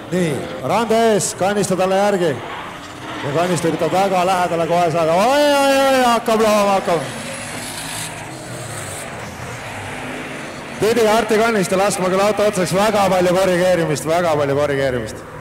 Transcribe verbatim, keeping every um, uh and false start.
nii, randa ees, Kannistu talle järgi. Ja Kannistu üritab väga lähedale kohe saada. Oi, oi, oi, hakkab looma, hakkab. Pidi Arti Kannistu laskma küll auto otsaks väga palju korrigeerimist, väga palju korrigeerimist.